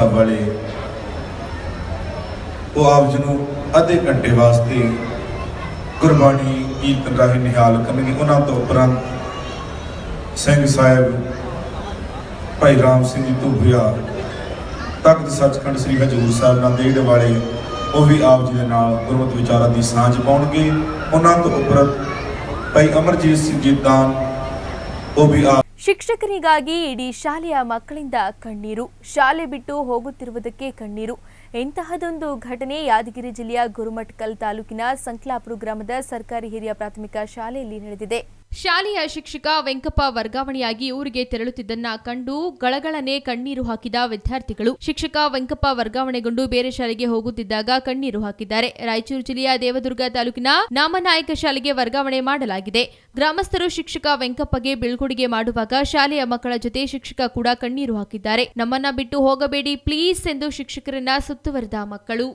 ਉਹ ਆਪ ਜੀ ਨੂੰ ਅੱਧੇ ਘੰਟੇ ਵਾਸਤੇ ਗੁਰਬਾਣੀ ਕੀਰਤਨ ਰਾਹੀਂ ਨਿਹਾਲ ਕਰਨਗੇ। ਉਹਨਾਂ ਤੋਂ ਉਪਰੰਤ ਸਿੰਘ ਸਾਹਿਬ ਭਾਈ ਰਾਮ ਸਿੰਘ ਜੀ ਧੂਬਰੀਆ ਤਖਤ ਸੱਚਖੰਡ ਸ੍ਰੀ ਹਜ਼ੂਰ ਸਾਹਿਬ ਨਾਂਦੇੜ ਵਾਲੇ ਉਹ ਵੀ ਆਪ ਜੀ ਦੇ ਨਾਲ ਗੁਰਮਤਿ ਵਿਚਾਰਾਂ ਦੀ ਸਾਂਝ ਪਾਉਣਗੇ। ਉਹਨਾਂ ਤੋਂ ਉਪਰੰਤ ਭਾਈ ਅਮਰਜੀਤ ਸਿੰਘ ਜੀ ਦਾਨ ਉਹ ਵੀ ਆਪ ಶಿಕ್ಷಕರಿಗಾಗಿ ಇಡೀ ಶಾಲೆಯ ಮಕ್ಕಳಿಂದ ಕಣ್ಣೀರು. ಶಾಲೆ ಬಿಟ್ಟು ಹೋಗುತ್ತಿರುವುದಕ್ಕೆ ಕಣ್ಣೀರು. ಇಂತಹದೊಂದು ಘಟನೆ ಯಾದಗಿರಿ ಜಿಲ್ಲೆಯ ಗುರುಮಠಕಲ್ ತಾಲೂಕಿನ ಸಂಕ್ಲಾಪುರ ಗ್ರಾಮದ ಸರ್ಕಾರಿ ಹಿರಿಯ ಪ್ರಾಥಮಿಕ ಶಾಲೆಯಲ್ಲಿ ನಡೆದಿದೆ. ಶಾಲೆಯ ಶಿಕ್ಷಕ ವೆಂಕಪ್ಪ ವರ್ಗಾವಣೆಯಾಗಿ ಊರಿಗೆ ತೆರಳುತ್ತಿದ್ದನ್ನ ಕಂಡು ಗಳಗಳನೆ ಕಣ್ಣೀರು ಹಾಕಿದ ವಿದ್ಯಾರ್ಥಿಗಳು. ಶಿಕ್ಷಕ ವೆಂಕಪ್ಪ ವರ್ಗಾವಣೆಗೊಂಡು ಬೇರೆ ಶಾಲೆಗೆ ಹೋಗುತ್ತಿದ್ದಾಗ ಕಣ್ಣೀರು ಹಾಕಿದ್ದಾರೆ. ರಾಯಚೂರು ಜಿಲ್ಲೆಯ ದೇವದುರ್ಗ ತಾಲೂಕಿನ ನಾಮನಾಯಕ ಶಾಲೆಗೆ ವರ್ಗಾವಣೆ ಮಾಡಲಾಗಿದೆ. ಗ್ರಾಮಸ್ಥರು ಶಿಕ್ಷಕ ವೆಂಕಪ್ಪಗೆ ಬೀಳ್ಕೊಡುಗೆ ಮಾಡುವಾಗ ಶಾಲೆಯ ಮಕ್ಕಳ ಜೊತೆ ಶಿಕ್ಷಕ ಕೂಡ ಕಣ್ಣೀರು ಹಾಕಿದ್ದಾರೆ. ನಮ್ಮನ್ನ ಬಿಟ್ಟು ಹೋಗಬೇಡಿ ಪ್ಲೀಸ್ ಎಂದು ಶಿಕ್ಷಕರನ್ನ ಸುತ್ತುವರಿದ ಮಕ್ಕಳು.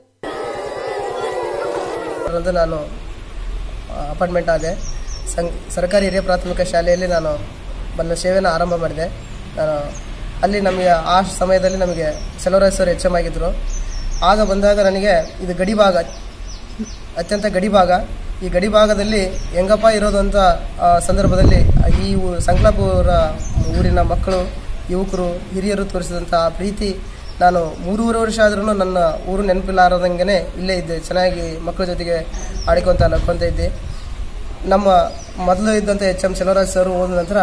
ನಾನು ಅಪಾರ್ಟ್ಮೆಂಟ್ ಆದೆ. ಸಂ ಸರ್ಕಾರಿ ಹಿರಿಯ ಪ್ರಾಥಮಿಕ ಶಾಲೆಯಲ್ಲಿ ನಾನು ನನ್ನ ಸೇವೆಯನ್ನು ಆರಂಭ ಮಾಡಿದೆ. ನಾನು ಅಲ್ಲಿ ನಮಗೆ ಆ ಸಮಯದಲ್ಲಿ ನಮಗೆ ಸೆಲ್ವರಾಜ್ ಸರ್ ಎಚ್ ಎಮ್ ಆಗಿದ್ದರು. ಆಗ ಬಂದಾಗ ನನಗೆ ಇದು ಗಡಿಭಾಗ, ಅತ್ಯಂತ ಗಡಿಭಾಗ. ಈ ಗಡಿಭಾಗದಲ್ಲಿ ಹೆಂಗಪ್ಪ ಇರೋದು ಅಂತ ಸಂದರ್ಭದಲ್ಲಿ ಈ ಸಂಕ್ಲಾಪುರ ಊರಿನ ಮಕ್ಕಳು, ಯುವಕರು, ಹಿರಿಯರು ತೋರಿಸಿದಂಥ ಪ್ರೀತಿ ನಾನು ಮೂರುವರೆ ವರ್ಷ ಆದ್ರೂ ನನ್ನ ಊರು ನೆನಪಿಲ್ಲಾರದಂಗೆ ಇಲ್ಲೇ ಇದ್ದೆ. ಚೆನ್ನಾಗಿ ಮಕ್ಕಳ ಜೊತೆಗೆ ಆಡಿಕೊಂತ ನಡ್ಕೊತ ಇದ್ದೆ. ನಮ್ಮ ಮೊದಲು ಇದ್ದಂಥ ಎಚ್ ಎಮ್ ಸೆಲ್ವರಾಜ್ ಸರ್ ಹೋದ ನಂತರ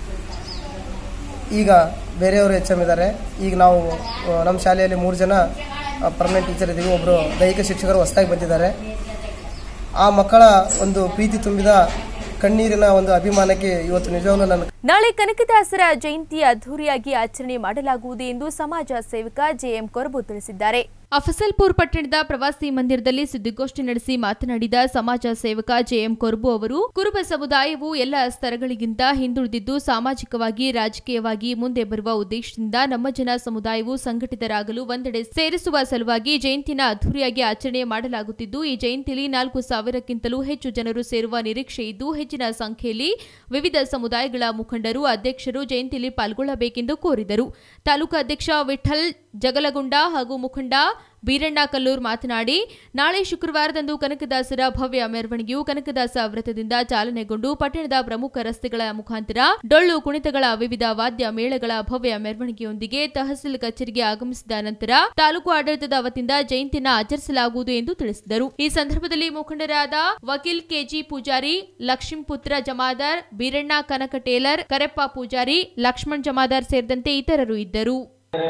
ಈಗ ಬೇರೆಯವರು ಎಚ್ ಎಮ್ ಇದ್ದಾರೆ. ಈಗ ನಾವು ನಮ್ಮ ಶಾಲೆಯಲ್ಲಿ ಮೂರು ಜನ ಪರ್ಮನೆಂಟ್ ಟೀಚರ್ ಇದ್ದೀವಿ. ಒಬ್ಬರು ದೈಹಿಕ ಶಿಕ್ಷಕರು ಹೊಸದಾಗಿ ಬಂದಿದ್ದಾರೆ. ಆ ಮಕ್ಕಳ ಒಂದು ಪ್ರೀತಿ ತುಂಬಿದ ಕಣ್ಣೀರಿನ ಒಂದು ಅಭಿಮಾನಕ್ಕೆ ಇವತ್ತು ನಿಜವಾಗ್ಲೂ ನನ್ನ ನಾಳೆ ಕನಕದಾಸರ ಜಯಂತಿ ಅದ್ದೂರಿಯಾಗಿ ಆಚರಣೆ ಮಾಡಲಾಗುವುದು ಎಂದು ಸಮಾಜ ಸೇವಕ ಜೆಎಂ ಕೊರಬು ತಿಳಿಸಿದ್ದಾರೆ. ಅಫಸಲ್ಪುರ್ ಪಟ್ಟಣದ ಪ್ರವಾಸಿ ಮಂದಿರದಲ್ಲಿ ಸುದ್ದಿಗೋಷ್ಠಿ ನಡೆಸಿ ಮಾತನಾಡಿದ ಸಮಾಜ ಸೇವಕ ಜೆಎಂ ಕೊರಬು ಅವರು, ಕುರುಬ ಸಮುದಾಯವು ಎಲ್ಲ ಸ್ತರಗಳಿಗಿಂತ ಹಿಂದುಳಿದಿದ್ದು ಸಾಮಾಜಿಕವಾಗಿ ರಾಜಕೀಯವಾಗಿ ಮುಂದೆ ಬರುವ ಉದ್ದೇಶದಿಂದ ನಮ್ಮ ಜನ ಸಮುದಾಯವು ಸಂಘಟಿತರಾಗಲು ಒಂದೆಡೆ ಸೇರಿಸುವ ಸಲುವಾಗಿ ಜಯಂತಿನ ಅದ್ದೂರಿಯಾಗಿ ಆಚರಣೆ ಮಾಡಲಾಗುತ್ತಿದ್ದು, ಈ ಜಯಂತಿಯಲ್ಲಿ ನಾಲ್ಕು ಸಾವಿರಕ್ಕಿಂತಲೂ ಹೆಚ್ಚು ಜನರು ಸೇರುವ ನಿರೀಕ್ಷೆ ಇದ್ದು, ಹೆಚ್ಚಿನ ಸಂಖ್ಯೆಯಲ್ಲಿ ವಿವಿಧ ಸಮುದಾಯಗಳ ಮುಖಂಡರು, ಅಧ್ಯಕ್ಷರು ಜಯಂತಿಯಲ್ಲಿ ಪಾಲ್ಗೊಳ್ಳಬೇಕೆಂದು ಕೋರಿದರು. ತಾಲೂಕು ಅಧ್ಯಕ್ಷ ವಿಠಲ್ ಜಗಲಗುಂಡ ಹಾಗೂ ಮುಖಂಡ ಬೀರಣ್ಣ ಕಲ್ಲೂರ್ ಮಾತನಾಡಿ, ನಾಳೆ ಶುಕ್ರವಾರದಂದು ಕನಕದಾಸರ ಭವ್ಯ ಮೆರವಣಿಗೆಯು ಕನಕದಾಸ ವೃತ್ತದಿಂದ ಚಾಲನೆಗೊಂಡು ಪಟ್ಟಣದ ಪ್ರಮುಖ ರಸ್ತೆಗಳ ಮುಖಾಂತರ ಡೊಳ್ಳು ಕುಣಿತಗಳ ವಿವಿಧ ವಾದ್ಯ ಮೇಳಗಳ ಭವ್ಯ ಮೆರವಣಿಗೆಯೊಂದಿಗೆ ತಹಸೀಲ್ ಕಚೇರಿಗೆ ಆಗಮಿಸಿದ ನಂತರ ತಾಲೂಕು ಆಡಳಿತದ ವತಿಯಿಂದ ಜಯಂತಿಯನ್ನು ಆಚರಿಸಲಾಗುವುದು ಎಂದು ತಿಳಿಸಿದರು. ಈ ಸಂದರ್ಭದಲ್ಲಿ ಮುಖಂಡರಾದ ವಕೀಲ್ ಕೆಜಿ ಪೂಜಾರಿ, ಲಕ್ಷ್ಮೀಪುತ್ರ ಜಮಾದಾರ್, ಬೀರಣ್ಣ ಕನಕ ಟೇಲರ್, ಕರೆಪ್ಪ ಪೂಜಾರಿ, ಲಕ್ಷ್ಮಣ್ ಜಮಾದಾರ್ ಸೇರಿದಂತೆ ಇತರರು ಇದ್ದರು.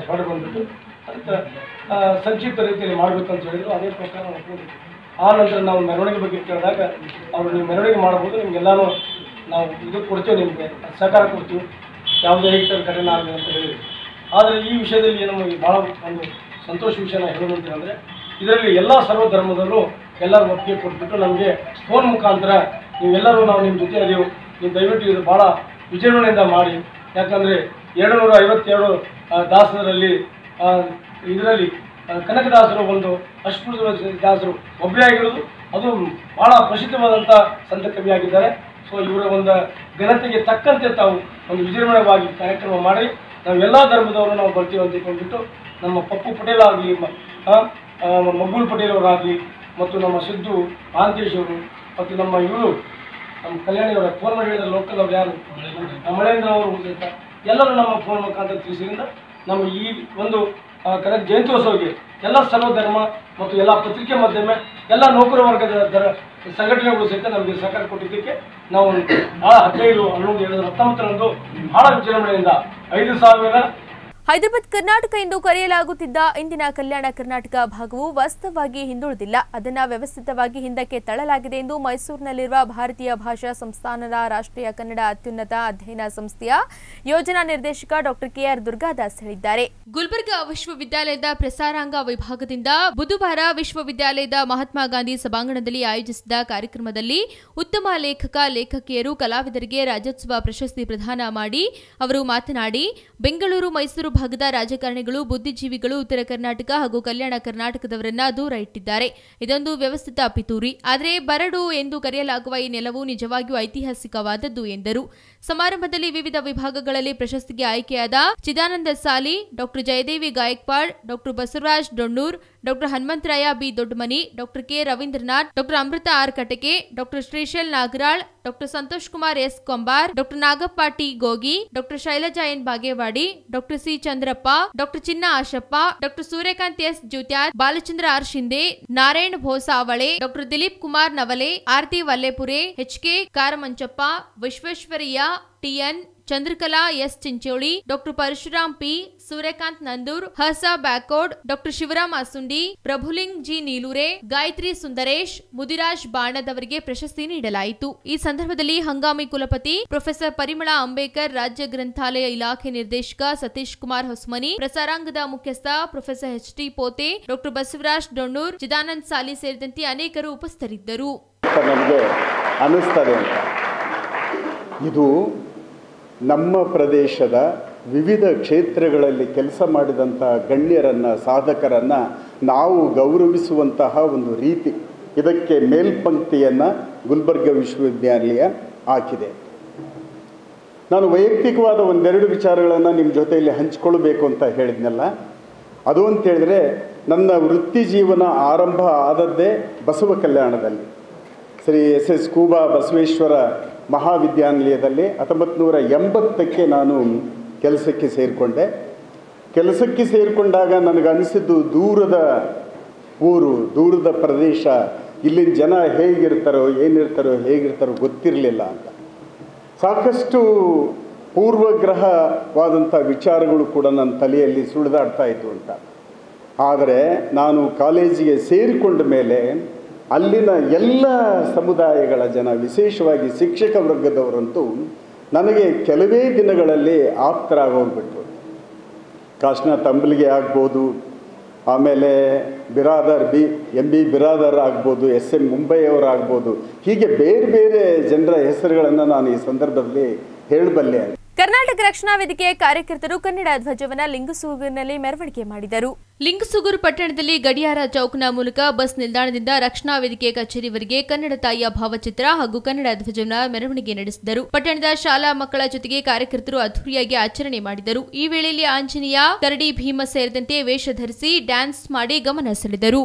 ಸಂಕ್ಷಿಪ್ತ ರೀತಿಯಲ್ಲಿ ಮಾಡಬೇಕಂತ ಹೇಳಿದ್ರು. ಅದೇ ಪ್ರಕಾರ ಆ ನಂತರ ನಾವು ಮೆರವಣಿಗೆ ಬಗ್ಗೆ ಕೇಳಿದಾಗ ಅವರು ನೀವು ಮೆರವಣಿಗೆ ಮಾಡಬಹುದು, ನಿಮ್ಗೆಲ್ಲಾನು ನಾವು ಇದು ಕೊಡ್ತೇವೆ, ನಿಮಗೆ ಸಹಕಾರ ಕೊಡ್ತೀವಿ, ಯಾವುದೇ ರೈತರ ಘಟನೆ ಆಗಲಿ ಅಂತ ಹೇಳಿದ್ವಿ. ಆದರೆ ಈ ವಿಷಯದಲ್ಲಿ ಏನು ಭಾಳ ಒಂದು ಸಂತೋಷ ವಿಷಯನ ಹೇಳೋದಂತ ಅಂದರೆ, ಇದರಲ್ಲಿ ಎಲ್ಲ ಸರ್ವ ಧರ್ಮದಲ್ಲೂ ಎಲ್ಲರೂ ಒಪ್ಪಿಗೆ ಕೊಟ್ಬಿಟ್ಟು ನಮಗೆ ಫೋನ್ ಮುಖಾಂತರ ನೀವೆಲ್ಲರೂ ನಾವು ನಿಮ್ಮ ಜೊತೆ ಅದೀವಿ, ನೀವು ದಯವಿಟ್ಟು ಇದು ಭಾಳ ವಿಜೃಂಭಣೆಯಿಂದ ಮಾಡಿ. ಯಾಕಂದರೆ ಎರಡು ನೂರ ಐವತ್ತೆರಡು ದಾಸರಲ್ಲಿ ಇದರಲ್ಲಿ ಕನಕದಾಸರು ಒಂದು ಅಷ್ಟುಪುರ ದಾಸರು ಒಬ್ಬರೇ ಆಗಿರೋದು, ಅದು ಭಾಳ ಪ್ರಸಿದ್ಧವಾದಂಥ ಸಂತ ಕವಿಯಾಗಿದ್ದಾರೆ. ಸೊ ಇವರ ಒಂದು ಘನತೆಗೆ ತಕ್ಕಂತೆ ತಾವು ಒಂದು ವಿಜೃಂಭಣೆವಾಗಿ ಕಾರ್ಯಕ್ರಮ ಮಾಡಿ ನಾವೆಲ್ಲ ಧರ್ಮದವರು ನಾವು ಬರ್ತೀವಿ ಅಂತ ತಿಳ್ಕೊಂಡ್ಬಿಟ್ಟು ನಮ್ಮ ಪಪ್ಪು ಪಟೇಲ್ ಆಗಲಿ, ಮಗ್ಗುಲ್ ಪಟೇಲ್ ಅವರಾಗಲಿ, ಮತ್ತು ನಮ್ಮ ಸಿದ್ದು ಮಹಾಂತೇಶ್ ಅವರು, ಮತ್ತು ನಮ್ಮ ಇವರು ನಮ್ಮ ಕಲ್ಯಾಣಿಯವರ ಫೋನ್ ಮಾಡಿ ಹೇಳಿದ ಲೋಕಲ್ ಅವ್ರು ಯಾರು ಮಳೇಂದ್ರ ಅವರು ಎಲ್ಲರೂ ನಮ್ಮ ಫೋನ್ ಮುಖಾಂತರ ತಿಳಿಸಿದ್ರಿಂದ ನಮ್ಮ ಈ ಒಂದು ಕನಕ ಜಯಂತ್ಯೋತ್ಸವಕ್ಕೆ ಎಲ್ಲ ಸರ್ವ ಧರ್ಮ ಮತ್ತು ಎಲ್ಲ ಪತ್ರಿಕೆ ಮಾಧ್ಯಮ ಎಲ್ಲ ನೌಕರ ವರ್ಗದ ದರ ಸಂಘಟನೆಗಳು ಸಹಿತ ನಮಗೆ ಸಹಕಾರ ಕೊಟ್ಟಿದ್ದಕ್ಕೆ ನಾವು ಭಾಳ ಹದಿನೈದು ಹನ್ನೊಂದು ಎರಡು ಸಾವಿರದ ಹತ್ತೊಂಬತ್ತರಂದು ಭಾಳ ವಿಜೃಂಭಣೆಯಿಂದ ಐದು ಸಾವಿರ ಹೈದರಾಬಾದ್ ಕರ್ನಾಟಕ ಎಂದು ಕರೆಯಲಾಗುತ್ತಿದ್ದ ಇಂದಿನ ಕಲ್ಯಾಣ ಕರ್ನಾಟಕ ಭಾಗವು ವಾಸ್ತವವಾಗಿ ಹಿಂದುಳಿದಿಲ್ಲ, ಅದನ್ನು ವ್ಯವಸ್ಥಿತವಾಗಿ ಹಿಂದಕ್ಕೆ ತಳ್ಳಲಾಗಿದೆ ಎಂದು ಮೈಸೂರಿನಲ್ಲಿರುವ ಭಾರತೀಯ ಭಾಷಾ ಸಂಸ್ಥಾನದ ರಾಷ್ಟ್ರೀಯ ಕನ್ನಡ ಅತ್ಯುನ್ನತ ಅಧ್ಯಯನ ಸಂಸ್ಥೆಯ ಯೋಜನಾ ನಿರ್ದೇಶಕ ಡಾಕ್ಟರ್ ಕೆಆರ್ ದುರ್ಗಾದಾಸ್ ಹೇಳಿದ್ದಾರೆ. ಗುಲ್ಬರ್ಗಾ ವಿಶ್ವವಿದ್ಯಾಲಯದ ಪ್ರಸಾರಾಂಗ ವಿಭಾಗದಿಂದ ಬುಧವಾರ ವಿಶ್ವವಿದ್ಯಾಲಯದ ಮಹಾತ್ಮ ಗಾಂಧಿ ಸಭಾಂಗಣದಲ್ಲಿ ಆಯೋಜಿಸಿದ ಕಾರ್ಯಕ್ರಮದಲ್ಲಿ ಉತ್ತಮ ಲೇಖಕ ಲೇಖಕಿಯರು ಕಲಾವಿದರಿಗೆ ರಾಜ್ಯೋತ್ಸವ ಪ್ರಶಸ್ತಿ ಪ್ರದಾನ ಮಾಡಿ ಅವರು ಮಾತನಾಡಿ, ಬೆಂಗಳೂರು ಮೈಸೂರು ಭಾಗದ ರಾಜಕಾರಣಿಗಳು, ಬುದ್ಧಿಜೀವಿಗಳು ಉತ್ತರ ಕರ್ನಾಟಕ ಹಾಗೂ ಕಲ್ಯಾಣ ಕರ್ನಾಟಕದವರನ್ನ ದೂರ ಇಟ್ಟಿದ್ದಾರೆ. ಇದೊಂದು ವ್ಯವಸ್ಥಿತ ಪಿತೂರಿ. ಆದರೆ ಬರಡು ಎಂದು ಕರೆಯಲಾಗುವ ಈ ನೆಲವು ನಿಜವಾಗಿಯೂ ಐತಿಹಾಸಿಕವಾದದ್ದು ಎಂದರು. ಸಮಾರಂಭದಲ್ಲಿ ವಿವಿಧ ವಿಭಾಗಗಳಲ್ಲಿ ಪ್ರಶಸ್ತಿಗೆ ಆಯ್ಕೆಯಾದ Chidananda Sali, doctor Jayadevi Gaikwad, doctor Basavaraj Donnur, doctor Hanumantharaya B Doddamani, doctor K Ravindranath, doctor Amrita R Katake, doctor Srishail Nagaral, doctor Santosh Kumar S Kombar, doctor Nagappa T Gogi, doctor Shailaja N Bagewadi, doctor C Chandrappa, doctor Chinna Ashappa, doctor Suryakant S Jutyat, Balachandra R Shinde, Narayan Bhosavale, doctor Dilip Kumar Navale, Aarti Vallepure, H K Karamanchappa, Visvesvaraya TN, Chandrakala S Chincholi, doctor Parashuram P, Suryakant Nandur, Hasa Byakod, doctor Shivaram Asundi, Prabhuling G Nilure, Gayatri Sundaresh, Mudiraj ಬಾಣದವರಿಗೆ ಪ್ರಶಸ್ತಿ ನೀಡಲಾಯಿತು. ಈ ಸಂದರ್ಭದಲ್ಲಿ ಹಂಗಾಮಿ ಕುಲಪತಿ ಪ್ರೊಫೆಸರ್ ಪರಿಮಳಾ ಅಂಬೇಕರ್, ರಾಜ್ಯ ಗ್ರಂಥಾಲಯ ಇಲಾಖೆ ನಿರ್ದೇಶಕ ಸತೀಶ್ ಕುಮಾರ್ ಹೊಸ್ಮನಿ, ಪ್ರಸಾರಾಂಗದ ಮುಖ್ಯಸ್ಥ professor H T Pote, doctor Basavaraj Donnur, Chidanand Sali ಸೇರಿದಂತೆ ಅನೇಕರು ಉಪಸ್ಥಿತರಿದ್ದರು. ಇದು ನಮ್ಮ ಪ್ರದೇಶದ ವಿವಿಧ ಕ್ಷೇತ್ರಗಳಲ್ಲಿ ಕೆಲಸ ಮಾಡಿದಂಥ ಗಣ್ಯರನ್ನು, ಸಾಧಕರನ್ನು ನಾವು ಗೌರವಿಸುವಂತಹ ಒಂದು ರೀತಿ. ಇದಕ್ಕೆ ಮೇಲ್ಪಂಕ್ತಿಯನ್ನು ಗುಲ್ಬರ್ಗ ವಿಶ್ವವಿದ್ಯಾಲಯ ಹಾಕಿದೆ. ನಾನು ವೈಯಕ್ತಿಕವಾದ ಒಂದೆರಡು ವಿಚಾರಗಳನ್ನು ನಿಮ್ಮ ಜೊತೆಯಲ್ಲಿ ಹಂಚಿಕೊಳ್ಬೇಕು ಅಂತ ಹೇಳಿದ್ನಲ್ಲ, ಅದು ಅಂತ ಹೇಳಿದ್ರೆ ನನ್ನ ವೃತ್ತಿ ಜೀವನ ಆರಂಭ ಆದದ್ದೇ ಬಸವ ಕಲ್ಯಾಣದಲ್ಲಿ, ಶ್ರೀ ಎಸ್ ಎಸ್ ಕೂಬಾ ಬಸವೇಶ್ವರ ಮಹಾವಿದ್ಯಾನಿಲಯದಲ್ಲಿ ಹತ್ತೊಂಬತ್ತು ನೂರ ಎಂಬತ್ತಕ್ಕೆ ನಾನು ಕೆಲಸಕ್ಕೆ ಸೇರಿಕೊಂಡೆ. ಕೆಲಸಕ್ಕೆ ಸೇರಿಕೊಂಡಾಗ ನನಗನ್ನಿಸಿದ್ದು ದೂರದ ಊರು, ದೂರದ ಪ್ರದೇಶ, ಇಲ್ಲಿನ ಜನ ಹೇಗಿರ್ತಾರೋ ಏನಿರ್ತಾರೋ ಹೇಗಿರ್ತಾರೋ ಗೊತ್ತಿರಲಿಲ್ಲ ಅಂತ. ಸಾಕಷ್ಟು ಪೂರ್ವಗ್ರಹವಾದಂಥ ವಿಚಾರಗಳು ಕೂಡ ನನ್ನ ತಲೆಯಲ್ಲಿ ಸುಳಿದಾಡ್ತಾ ಇತ್ತು ಅಂತ. ಆದರೆ ನಾನು ಕಾಲೇಜಿಗೆ ಸೇರಿಕೊಂಡ ಮೇಲೆ ಅಲ್ಲಿನ ಎಲ್ಲ ಸಮುದಾಯಗಳ ಜನ, ವಿಶೇಷವಾಗಿ ಶಿಕ್ಷಕ ವರ್ಗದವರಂತೂ ನನಗೆ ಕೆಲವೇ ದಿನಗಳಲ್ಲಿ ಆಪ್ತರಾಗೋಗ್ಬಿಟ್ರು. ಕಾಶನಾಥ್ ಅಂಬಲಿಗೆ ಆಗ್ಬೋದು, ಆಮೇಲೆ Biradar B M B Biradar ಆಗ್ಬೋದು, ಎಸ್ ಎಂ ಮುಂಬೈಯವರಾಗ್ಬೋದು, ಹೀಗೆ ಬೇರೆ ಬೇರೆ ಜನರ ಹೆಸರುಗಳನ್ನು ನಾನು ಈ ಸಂದರ್ಭದಲ್ಲಿ ಹೇಳಬಲ್ಲೆ. ಕರ್ನಾಟಕ ರಕ್ಷಣಾ ವೇದಿಕೆಯ ಕಾರ್ಯಕರ್ತರು ಕನ್ನಡ ಧ್ವಜವನ್ನ ಲಿಂಗಸೂಗೂರಿನಲ್ಲಿ ಮೆರವಣಿಗೆ ಮಾಡಿದರು. ಲಿಂಗಸೂಗೂರು ಪಟ್ಟಣದಲ್ಲಿ ಗಡಿಯಾರ ಚೌಕ್ನ ಮೂಲಕ ಬಸ್ ನಿಲ್ದಾಣದಿಂದ ರಕ್ಷಣಾ ವೇದಿಕೆ ಕಚೇರಿವರೆಗೆ ಕನ್ನಡ ತಾಯಿಯ ಭಾವಚಿತ್ರ ಹಾಗೂ ಕನ್ನಡ ಧ್ವಜವನ್ನ ಮೆರವಣಿಗೆ ನಡೆಸಿದರು. ಪಟ್ಟಣದ ಶಾಲಾ ಮಕ್ಕಳ ಜೊತೆಗೆ ಕಾರ್ಯಕರ್ತರು ಅದ್ದೂರಿಯಾಗಿ ಆಚರಣೆ ಮಾಡಿದರು. ಈ ವೇಳೆಯಲ್ಲಿ ಆಂಜನೇಯ, ಕರಡಿ ಭೀಮ ಸೇರಿದಂತೆ ವೇಷ ಧರಿಸಿ ಡ್ಯಾನ್ಸ್ ಮಾಡಿ ಗಮನ ಸೆಳೆದರು.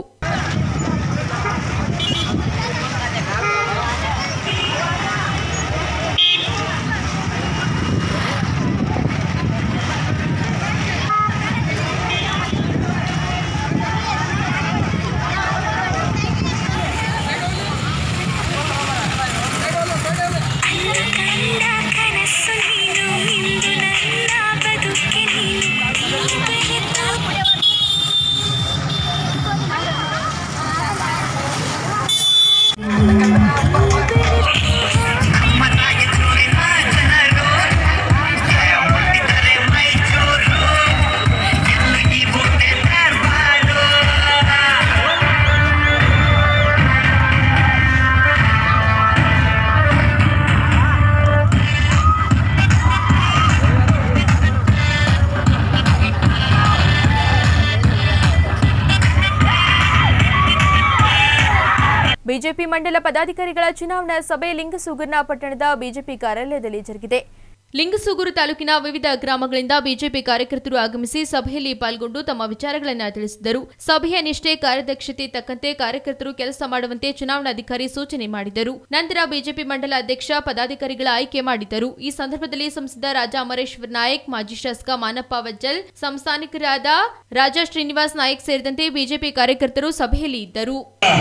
ಬಿಜೆಪಿ ಮಂಡಲ ಪದಾಧಿಕಾರಿಗಳ ಚುನಾವಣಾ ಸಭೆ ಲಿಂಗಸೂಗೂರಿನ ಪಟ್ಟಣದ ಬಿಜೆಪಿ ಕಾರ್ಯಾಲಯದಲ್ಲಿ ಜರುಗಿದೆ. ಲಿಂಗಸೂಗೂರು ತಾಲೂಕಿನ ವಿವಿಧ ಗ್ರಾಮಗಳಿಂದ ಬಿಜೆಪಿ ಕಾರ್ಯಕರ್ತರು ಆಗಮಿಸಿ ಸಭೆಯಲ್ಲಿ ಪಾಲ್ಗೊಂಡು ತಮ್ಮ ವಿಚಾರಗಳನ್ನು ತಿಳಿಸಿದರು. ಸಭೆಯ ನಿಷ್ಠೆ, ಕಾರ್ಯದಕ್ಷತೆ ತಕ್ಕಂತೆ ಕಾರ್ಯಕರ್ತರು ಕೆಲಸ ಮಾಡುವಂತೆ ಚುನಾವಣಾಧಿಕಾರಿ ಸೂಚನೆ ಮಾಡಿದರು. ನಂತರ ಬಿಜೆಪಿ ಮಂಡಲ ಅಧ್ಯಕ್ಷ, ಪದಾಧಿಕಾರಿಗಳ ಆಯ್ಕೆ ಮಾಡಿದರು. ಈ ಸಂದರ್ಭದಲ್ಲಿ ಸಂಸದ ರಾಜಾ ಅಮರೇಶ್ವರ್ ನಾಯಕ್, ಮಾಜಿ ಶಾಸಕ ಮಾನಪ್ಪ ವಜ್ಜಲ್, ಸಂಸ್ಥಾನಿಕರಾದ ರಾಜಾ ಶ್ರೀನಿವಾಸ್ ನಾಯಕ್ ಸೇರಿದಂತೆ ಬಿಜೆಪಿ ಕಾರ್ಯಕರ್ತರು ಸಭೆಯಲ್ಲಿ ಇದ್ದರು.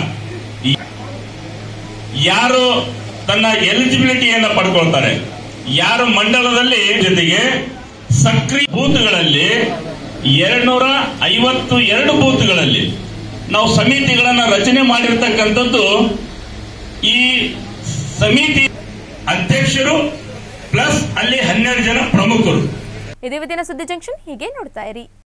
ಯಾರು ತನ್ನ ಎಲಿಜಿಬಿಲಿಟಿಯನ್ನು ಪಡ್ಕೊಳ್ತಾರೆ, ಯಾರು ಮಂಡಲದಲ್ಲಿ ಜೊತೆಗೆ ಸಕ್ರಿಯ ಬೂತ್ಗಳಲ್ಲಿ ಎರಡ್ನೂರ ಐವತ್ತು ಎರಡು ಬೂತ್ಗಳಲ್ಲಿ ನಾವು ಸಮಿತಿಗಳನ್ನ ರಚನೆ ಮಾಡಿರ್ತಕ್ಕಂಥದ್ದು. ಈ ಸಮಿತಿ ಅಧ್ಯಕ್ಷರು ಪ್ಲಸ್ ಅಲ್ಲಿ ಹನ್ನೆರಡು ಜನ ಪ್ರಮುಖರು. ಇದೇ ದಿನ ಸುದ್ದಿ ಜಂಕ್ಷನ್ ಹೀಗೆ ನೋಡ್ತಾ ಇರಿ.